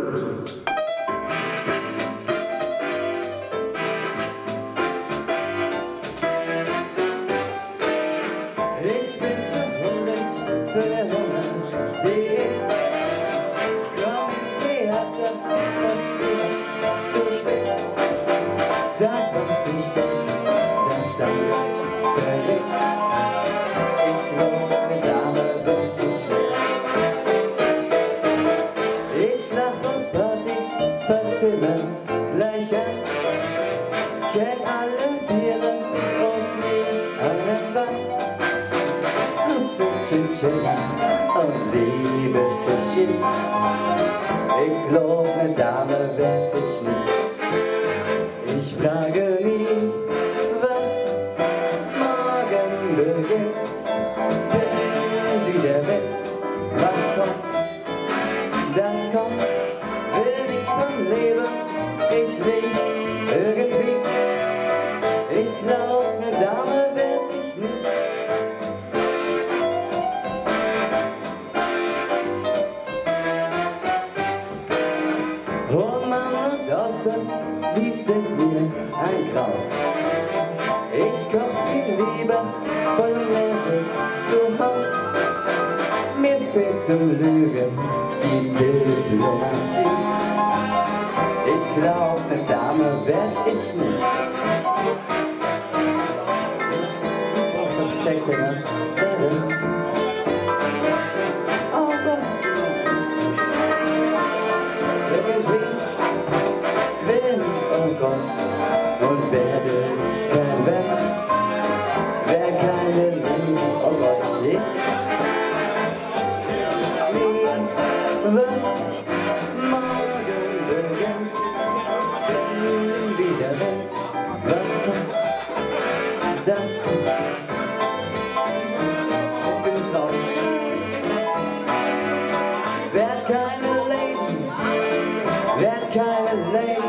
Ich bin zu hungrig für den Hunger, die ich komm ins Theater und wieder zu spät. Sag uns nicht, dass alles vergeht. Ich lobe Dame wirklich nicht. Ich lach und Party verfilmen gleich an. Kenn alle Tiere und nie einen Wand. Und liebe Fischchen, ich glaub, ne Dame werd ich nie. Ich frage nie, was morgen beginnt. Bin wieder mit, was kommt, das kommt. Will nicht vom Leben, ich lieb irgendwie. Ich glaub, ne Dame werd ich nie. Oh Mama und Tochter, die sind mir ein Graus. Ich koch viel lieber von Menschen zu Haus. Mir fehlt zum Lügen die Diplomatie. Ich glaub, ne Dame werd ich nie. Oh Gott. Und werde kein Wenn, wer keine Liebe, oh Gott, nicht. Was morgen beginnt, wenn wieder Wind, was kommt, das kommt. Ich bin raus. Werd keine Lady, werd keine Lady.